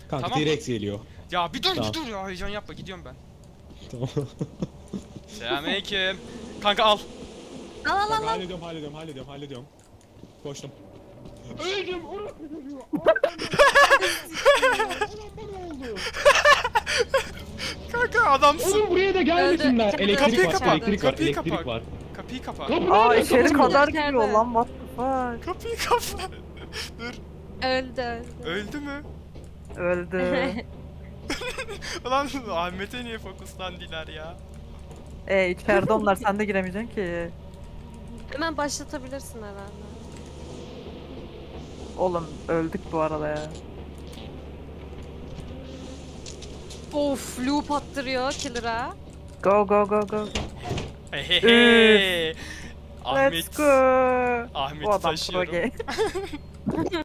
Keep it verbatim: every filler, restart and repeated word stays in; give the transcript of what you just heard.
Kanka Tamam mı? T-Rex geliyor. Ya bir dur Tamam. bir dur ya, heyecan yapma, gidiyorum ben. Tamam. Selamünaleyküm. Kanka al. Al al al Kanka al. hallediyorum hallediyorum hallediyorum hallediyorum. Koştum. Öldüm orası çocuğu. Kanka adamsın. Oğlum buraya da gelmesinler. Öldü. Elektrik Kapıyı var, kapat, elektrik var, kapıyı elektrik kapat. var. Kapıyı kapa. Kapıyı Aa nereden içeri kapatıyor? kadar İçeride. giriyor lan, what the fuck. Kapıyı kapa. Dur. Öldü öldü. Öldü mü? Öldü. Ulan Ahmet'e niye fokuslandılar ya? E içeride onlar, sen de giremeyeceksin ki. Hemen başlatabilirsin herhalde. Oğlum öldük bu arada ya. Of, loop attırıyor killer'a. Go go go go go. Hehehe. Let's Ahmet. go. Ahmet'i Bu adam pro taşıyorum. gay.